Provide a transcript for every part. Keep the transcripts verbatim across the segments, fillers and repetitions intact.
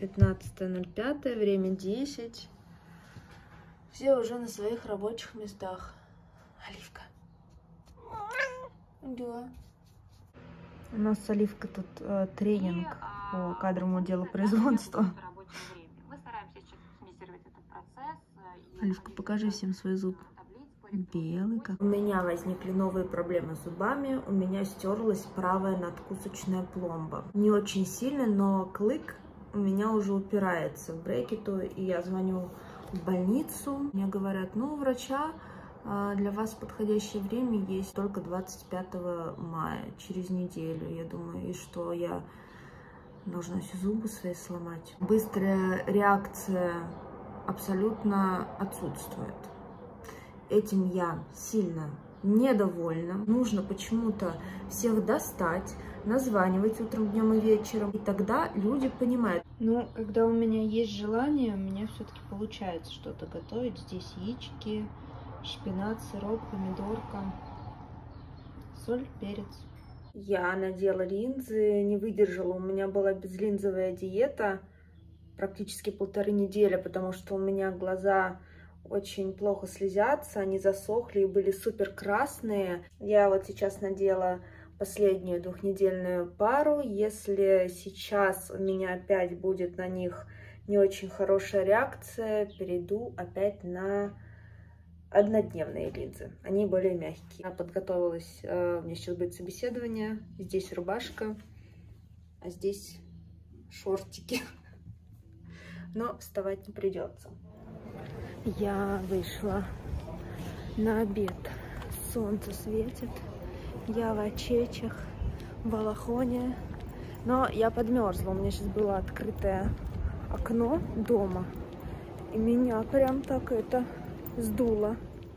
пятнадцатое ноль пятое, время десять. Все уже на своих рабочих местах. Оливка. Да. У нас с Оливкой тут э, тренинг по кадровому делу производства. Оливка, покажи всем свой зуб. Белый как. У меня возникли новые проблемы с зубами. У меня стерлась правая надкусочная пломба. Не очень сильно, но клык у меня уже упирается в брекету. И я звоню в больницу. Мне говорят, ну, у врача для вас подходящее время есть только двадцать пятого мая, через неделю. Я думаю, и что, я должна все зубы свои сломать? Быстрая реакция абсолютно отсутствует. Этим я сильно недовольна. Нужно почему-то всех достать, названивать утром, днем и вечером. И тогда люди понимают. Ну, когда у меня есть желание, у меня все-таки получается что-то готовить. Здесь яички, шпинат, сироп, помидорка, соль, перец. Я надела линзы, не выдержала. У меня была безлинзовая диета практически полторы недели, потому что у меня глаза очень плохо слезятся, они засохли и были супер красные. Я вот сейчас надела последнюю двухнедельную пару. Если сейчас у меня опять будет на них не очень хорошая реакция, перейду опять на однодневные линзы. Они более мягкие. Я подготовилась, у меня сейчас будет собеседование. Здесь рубашка, а здесь шортики. Но вставать не придется. Я вышла на обед. Солнце светит. Я в очечах, в балахоне. Но я подмерзла. У меня сейчас было открытое окно дома. И меня прям так это сдуло.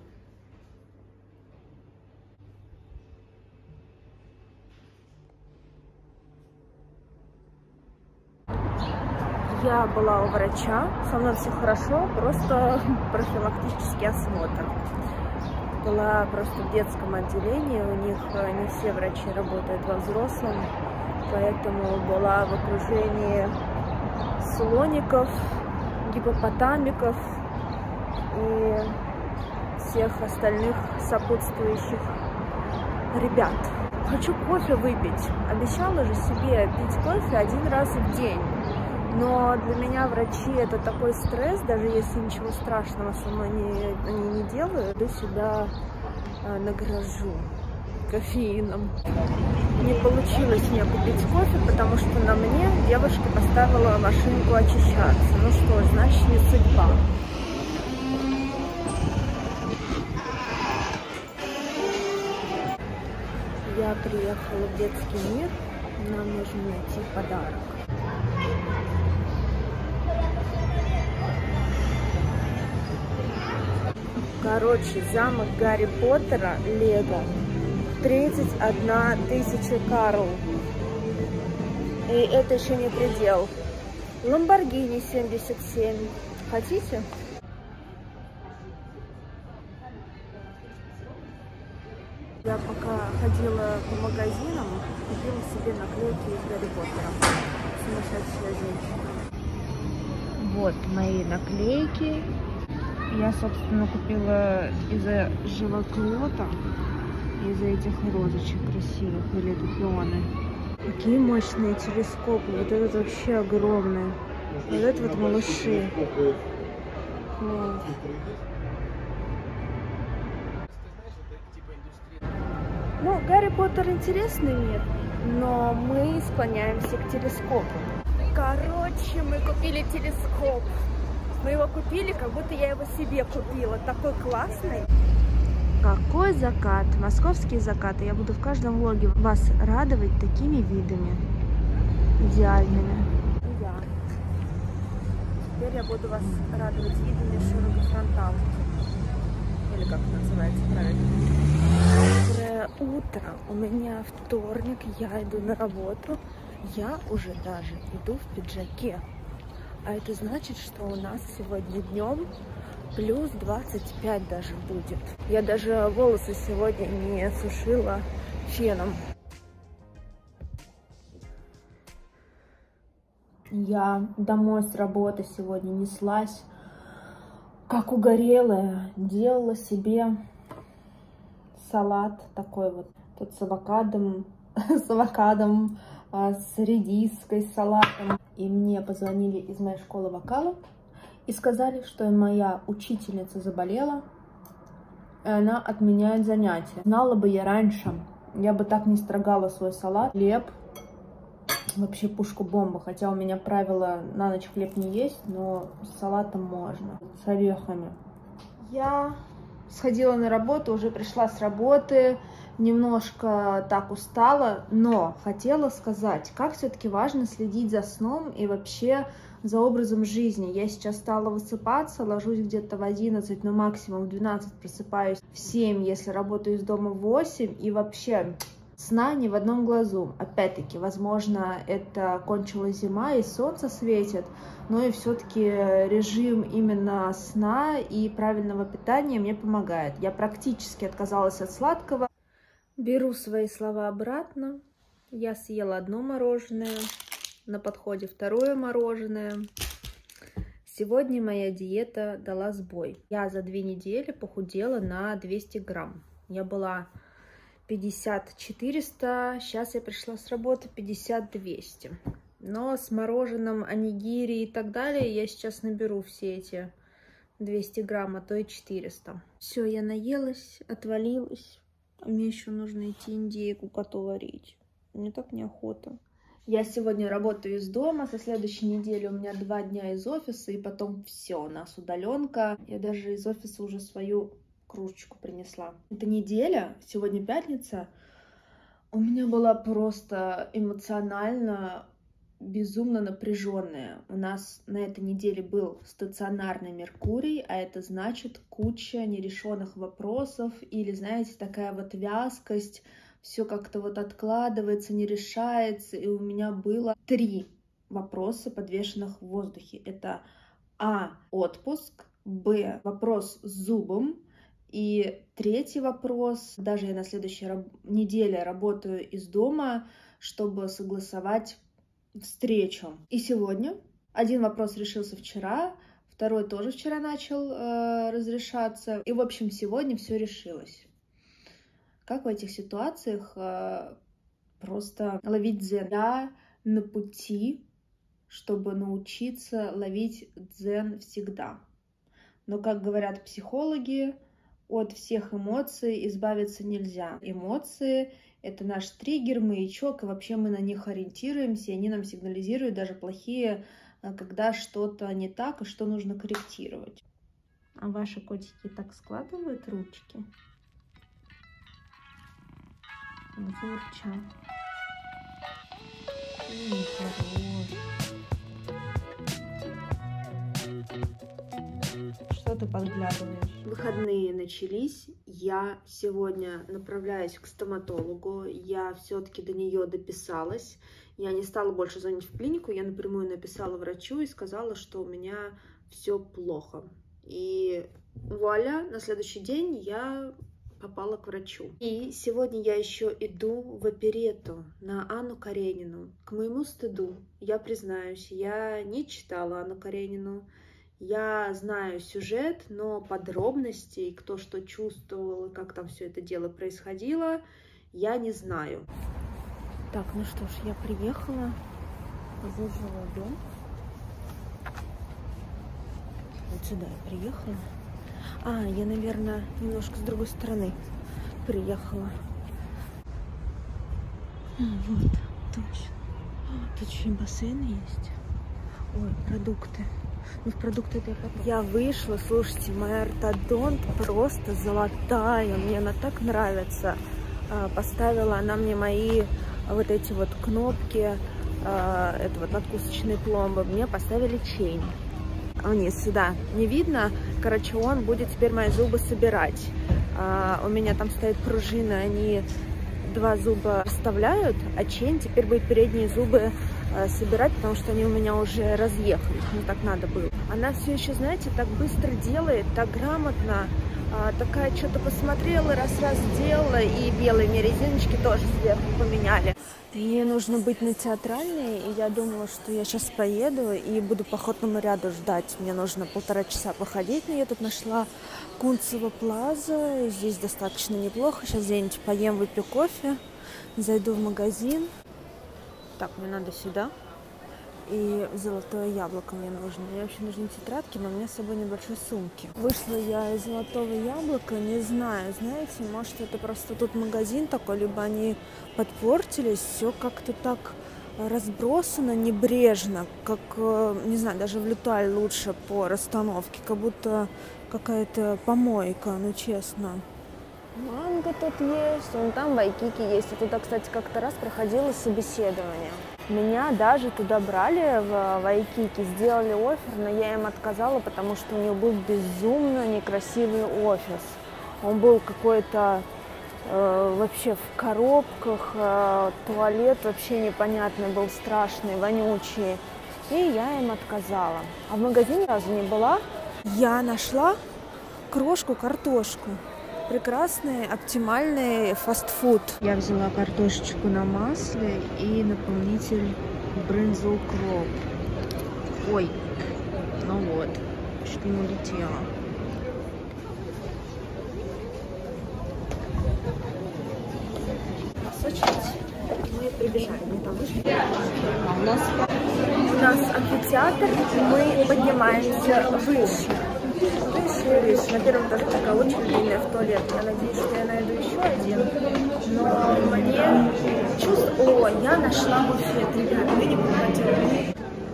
Я была у врача, со мной все хорошо, просто профилактический осмотр. Была просто в детском отделении, у них не все врачи работают во взрослом, поэтому была в окружении слоников, гипопотамиков и всех остальных сопутствующих ребят. Хочу кофе выпить. Обещала же себе пить кофе один раз в день. Но для меня врачи это такой стресс, даже если ничего страшного со мной не, они не делают. Я себя а, награжу кофеином. Не получилось мне купить кофе, потому что на мне девушка поставила машинку очищаться. Ну что ж, значит, не судьба. Я приехала в детский мир, нам нужно найти подарок. Короче, замок Гарри Поттера, Лего, тридцать одна тысяча Карл. И это еще не предел. Ламборгини семьдесят семь. Хотите? Я пока ходила по магазинам, купила себе наклейки из Гарри Поттера. Сумасшедшая женщина. Вот мои наклейки. Я, собственно, купила из-за живоклота, из-за этих розочек красивых, или это пионы. Какие мощные телескопы. Вот этот вообще огромный. Вот это вот малыши. Вот. Ну, Гарри Поттер интересный мир, но мы склоняемся к телескопу. Короче, мы купили телескоп. Мы его купили, как будто я его себе купила. Такой классный. Какой закат. Московские закаты. Я буду в каждом влоге вас радовать такими видами. Идеальными. И я. Теперь я буду вас радовать видами широкофронталки. Или как это называется правильно. Доброе утро. У меня вторник. Я иду на работу. Я уже даже иду в пиджаке. А это значит, что у нас сегодня днем плюс двадцать пять даже будет. Я даже волосы сегодня не сушила феном. Я домой с работы сегодня неслась, как угорелая, делала себе салат такой вот, тут с авокадом, с авокадом, с редиской, с салатом. И мне позвонили из моей школы вокала и сказали, что моя учительница заболела, и она отменяет занятия. Знала бы я раньше, я бы так не строгала свой салат. Хлеб, вообще пушка-бомба, хотя у меня правило на ночь хлеб не есть, но с салатом можно, с орехами. Я сходила на работу, уже пришла с работы, немножко так устала, но хотела сказать, как все-таки важно следить за сном и вообще за образом жизни. Я сейчас стала высыпаться, ложусь где-то в одиннадцать, но максимум в двенадцать, просыпаюсь в семь, если работаю из дома в восемь, и вообще сна ни в одном глазу. Опять-таки, возможно, это кончилась зима и солнце светит, но и все-таки режим именно сна и правильного питания мне помогает. Я практически отказалась от сладкого. Беру свои слова обратно. Я съела одно мороженое, на подходе второе мороженое. Сегодня моя диета дала сбой. Я за две недели похудела на двести грамм. Я была пятьдесят четыреста, сейчас я пришла с работы пятьдесят двести. Но с мороженым, онигири и так далее я сейчас наберу все эти двести грамм, а то и четыреста. Все, я наелась, отвалилась. Мне еще нужно идти индейку коту варить. Мне так неохота. Я сегодня работаю из дома, со следующей недели у меня два дня из офиса, и потом все, у нас удаленка. Я даже из офиса уже свою кружечку принесла. Эта неделя, сегодня пятница, у меня была просто эмоционально безумно напряженная. У нас на этой неделе был стационарный Меркурий, а это значит куча нерешенных вопросов или, знаете, такая вот вязкость, все как-то вот откладывается, не решается, и у меня было три вопроса, подвешенных в воздухе. Это А. Отпуск, Б. Вопрос с зубом, и третий вопрос, даже я на следующей раб- неделе работаю из дома, чтобы согласовать встречу. И сегодня один вопрос решился вчера, второй тоже вчера начал э, разрешаться, и в общем сегодня все решилось. Как в этих ситуациях э, просто ловить дзен? Я на пути, чтобы научиться ловить дзен всегда. Но, как говорят психологи, от всех эмоций избавиться нельзя. Эмоции — это наш триггер, маячок, и вообще мы на них ориентируемся, и они нам сигнализируют, даже плохие, когда что-то не так и что нужно корректировать. А ваши котики так складывают ручки? Заурчат. Ой, хорош. Что ты подглядываешь? Выходные начались. Я сегодня направляюсь к стоматологу. Я все-таки до нее дописалась. Я не стала больше звонить в клинику. Я напрямую написала врачу и сказала, что у меня все плохо. И вуаля, на следующий день я попала к врачу. И сегодня я еще иду в оперетту на Анну Каренину. К моему стыду, я признаюсь, я не читала Анну Каренину. Я знаю сюжет, но подробностей, кто что чувствовал и как там все это дело происходило, я не знаю. Так, ну что ж, я приехала в жилой дом. Вот сюда я приехала. А, я, наверное, немножко с другой стороны приехала. А, вот, точно. А, тут еще и бассейн есть. Ой, продукты. Ну, в продукты это я потом. Я вышла, слушайте, моя ортодонт просто золотая. Мне она так нравится. Поставила она мне мои вот эти вот кнопки, это вот надкусочные пломбы. Мне поставили чейн. Вниз сюда не видно. Короче, он будет теперь мои зубы собирать. А, у меня там стоит пружина, они два зуба вставляют, а чейн теперь будет передние зубы а, собирать, потому что они у меня уже разъехались. Ну так надо было. Она все еще, знаете, так быстро делает, так грамотно. А, такая что-то посмотрела, раз-раз сделала, и белые мне резиночки тоже сверху поменяли. Мне нужно быть на Театральной, и я думала, что я сейчас поеду и буду по охотному ряду ждать. Мне нужно полтора часа походить, но я тут нашла Кунцево Плаза, и здесь достаточно неплохо. Сейчас где-нибудь поем, выпью кофе, зайду в магазин. Так, мне надо сюда. И золотое яблоко мне нужно. Мне вообще нужны тетрадки, но у меня с собой небольшой сумки. Вышла я из золотого яблока, не знаю, знаете, может это просто тут магазин такой, либо они подпортились, все как-то так разбросано, небрежно, как, не знаю, даже в Люталь лучше по расстановке, как будто какая-то помойка, ну честно. Манго тут есть, вон там Вайкики есть. Я туда, кстати, как-то раз проходила собеседование. Меня даже туда брали в Вайкики, сделали оффер, но я им отказала, потому что у него был безумно некрасивый офис. Он был какой-то э, вообще в коробках, э, туалет вообще непонятный был, страшный, вонючий. И я им отказала. А в магазине разу не была. Я нашла крошку-картошку. Прекрасный, оптимальный фастфуд. Я взяла картошечку на масле и наполнитель брынза укроп. Ой, ну вот, чуть не улетела. Мы прибежали, мы там вышли. У нас, у нас амфитеатр, мы поднимаемся выше. Выше, выше. На первом этаже такая очень длинная в туалет. Я надеюсь, что я найду еще один. Но мне чувство... О, я нашла буфет, ребят, вы не попадете.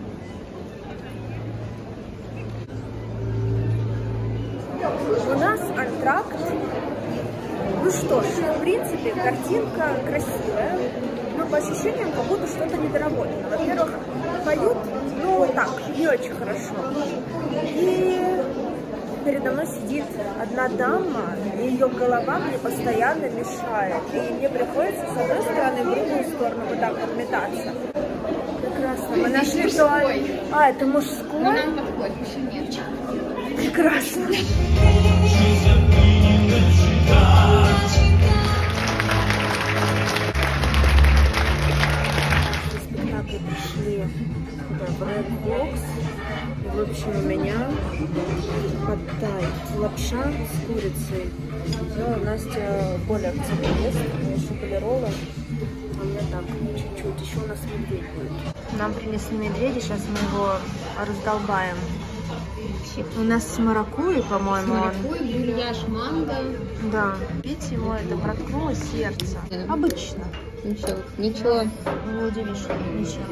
У нас антракт. Ну что ж, в принципе, картинка красивая, но по ощущениям как будто что-то недоработано. Во-первых, поют, ну так, не очень хорошо. И передо мной сидит одна дама, и ее голова мне постоянно мешает. И мне приходится с одной стороны в другую сторону вот так вот метаться. Прекрасно. Мы нашли туалет. А, это мужской? Ну, нам подходит, мужчин нет. Прекрасно. Спектакли пришли в Red Box. В общем, у меня подтай лапша с курицей. Сделала Настя более активный вес. У меня еще полиролы. А мне так, чуть-чуть. Еще у нас медведь будет. Нам принесли медведя, сейчас мы его раздолбаем. У нас с маракуйей, по-моему, маракуйя, гульяш, манго. Да. Пить его, это проткнуло сердце. Обычно. Ничего. Ничего. Не удивишь, что ничего.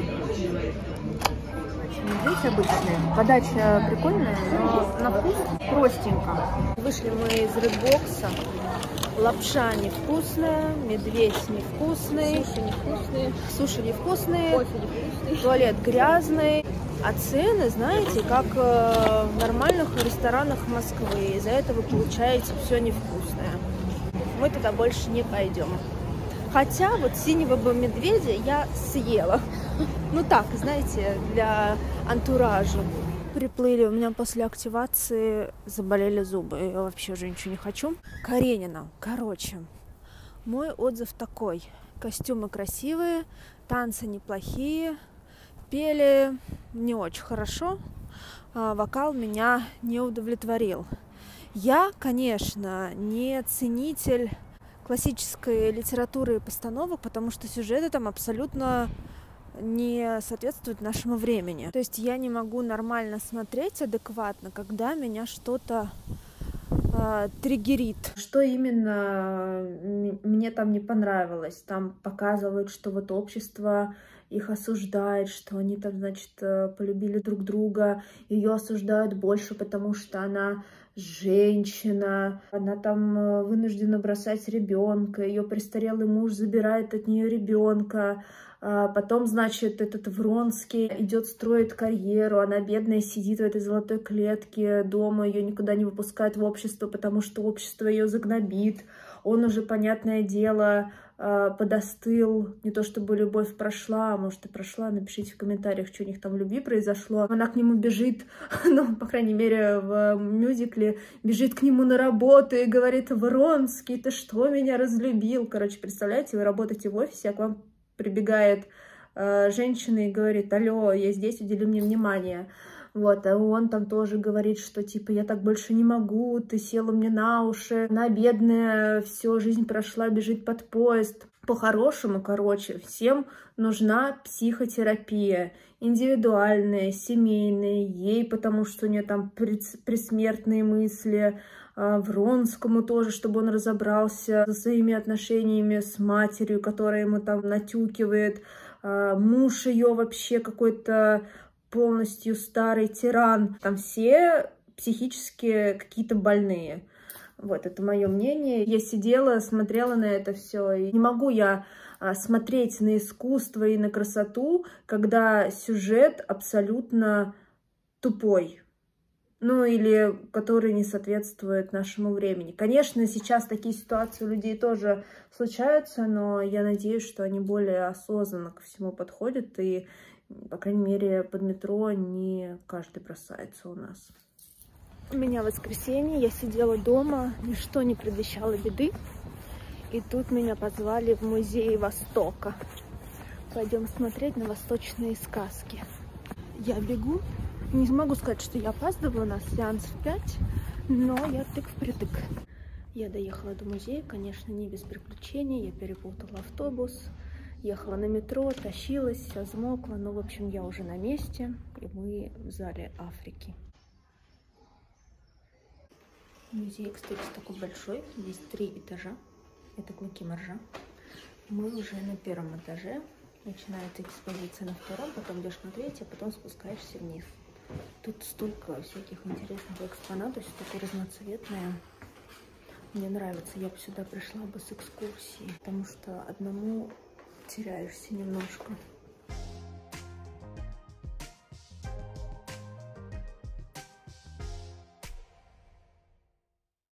Медведь обычный. Подача прикольная, но на вкус простенько. Вышли мы из Редбокса. Лапша невкусная, медведь невкусный. Суши невкусные. Суши невкусные. Кофе невкусный. Туалет грязный. А цены, знаете, как э, в нормальных ресторанах Москвы. Из-за этого получается все невкусное. Мы туда больше не пойдем. Хотя вот синего бы медведя я съела. Ну так, знаете, для антуража. Приплыли, у меня после активации заболели зубы. Я вообще уже ничего не хочу. Каренина. Короче, мой отзыв такой. Костюмы красивые, танцы неплохие. Пели не очень хорошо, а вокал меня не удовлетворил. Я, конечно, не ценитель классической литературы и постановок, потому что сюжеты там абсолютно не соответствуют нашему времени. То есть я не могу нормально смотреть адекватно, когда меня что-то э, триггерит. Что именно мне там не понравилось? Там показывают, что вот общество их осуждает, что они там, значит, полюбили друг друга, ее осуждают больше, потому что она женщина, она там вынуждена бросать ребенка, ее престарелый муж забирает от нее ребенка, а потом, значит, этот Вронский идет строить карьеру, она бедная сидит в этой золотой клетке дома, ее никуда не выпускают в общество, потому что общество ее загнобит. Он уже, понятное дело, подостыл. Не то чтобы любовь прошла, а может и прошла. Напишите в комментариях, что у них там в любви произошло. Она к нему бежит, ну, по крайней мере, в мюзикле, бежит к нему на работу и говорит: Вронский, ты что, меня разлюбил? Короче, представляете, вы работаете в офисе, а к вам прибегает э, женщина и говорит: алло, я здесь, удели мне внимание. Вот, а он там тоже говорит, что типа я так больше не могу, ты села мне на уши, она бедная, всю жизнь прошла, бежит под поезд. По-хорошему, короче, всем нужна психотерапия, индивидуальная, семейная, ей, потому что у нее там предсмертные мысли, Вронскому тоже, чтобы он разобрался со своими отношениями с матерью, которая ему там натюкивает, муж ее вообще какой-то полностью старый тиран. Там все психически какие-то больные. Вот, это мое мнение. Я сидела, смотрела на это все. И не могу я а, смотреть на искусство и на красоту, когда сюжет абсолютно тупой. Ну, или который не соответствует нашему времени. Конечно, сейчас такие ситуации у людей тоже случаются, но я надеюсь, что они более осознанно ко всему подходят и, по крайней мере, под метро не каждый бросается у нас. У меня воскресенье, я сидела дома, ничто не предвещало беды. И тут меня позвали в музей Востока. Пойдем смотреть на восточные сказки. Я бегу. Не могу сказать, что я опаздываю, у нас сеанс в пять, но я тык-впритык. Я доехала до музея, конечно, не без приключений. Я перепутала автобус. Ехала на метро, тащилась, вся взмокла. Ну, в общем, я уже на месте, и мы в зале Африки. Музей, кстати, такой большой. Здесь три этажа. Это клыки моржа. Мы уже на первом этаже. Начинается экспозиция на втором, потом идешь на третий, а потом спускаешься вниз. Тут столько всяких интересных экспонатов, все такое разноцветное. Мне нравится. Я бы сюда пришла бы с экскурсией, потому что одному теряешься немножко.